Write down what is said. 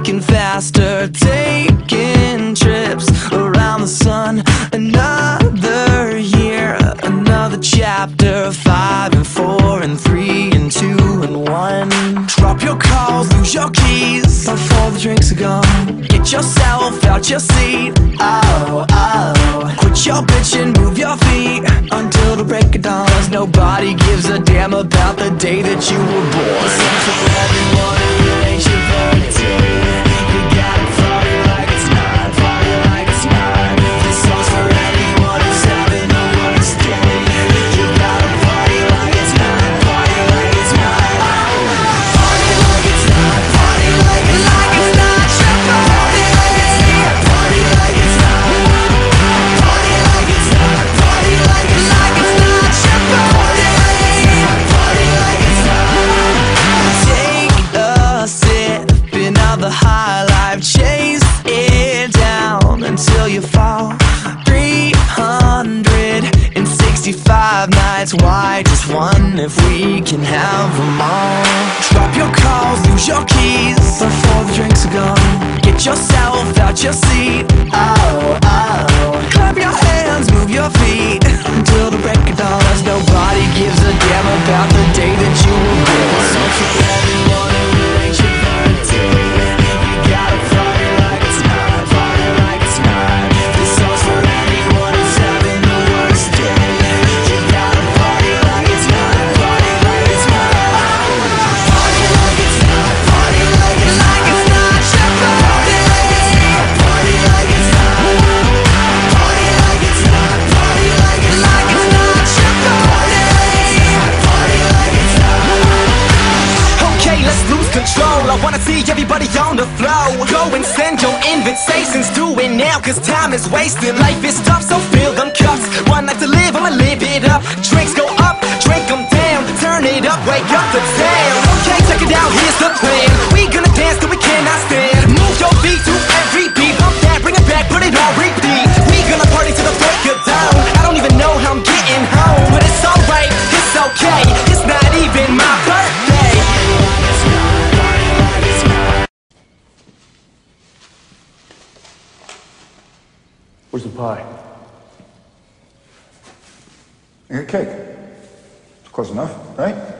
walking faster, taking trips around the sun. Another year, another chapter, 5 and 4 and 3 and 2 and 1. Drop your calls, lose your keys before the drinks are gone. Get yourself out your seat, oh, oh. Quit your bitching, move your feet until the break of dawn. 'Cause nobody gives a damn about the day that you were born. This song's for everyone who ain't your birthday. You gotta party like it's mine, party like it's mine. This song's for anyone who's having the worst day. You gotta party like it's mine, party like it's mine. Party like it's not, party like it's not your party. Party like it's not, party like it's not, party like it's not your party. Party like it's not. Take a sip of the high life, chase it down until you fall. 365 nights, why just one if we can have them all? Drop your calls, lose your keys before the drinks are gone. Get yourself out your seat, oh, oh. Clap your hands, move your feet until the break of dawn. 'Cause nobody gives a damn about the day that you were born. So for everyone who ain't your birthday, you gotta party like it's mine, party like it's mine. This song's for anyone who's having the worst day. You gotta party like it's mine, party like it's mine. Party like it's not, party like it's not your party. Party like it's not, party like it's not, party like it's not your party. Party like it's not. Okay, let's lose control. I wanna see everybody on the floor. Go and send your invitations, do it now, 'cause time is wasted. Life is tough, so fill them cups. One life to live, I'ma live it up. Drinks go up, drink them down. Turn it up, wake up the town. Okay, check it out, here's the plan. We gonna dance till we cannot stand. Move your feet to every beat. Bump that, bring it back, put it on repeat. We gonna party till the break of dawn. I don't even know how I'm getting home, but it's alright, it's okay. It's not even my birthday. Where's the pie? I got cake. It's close enough, right?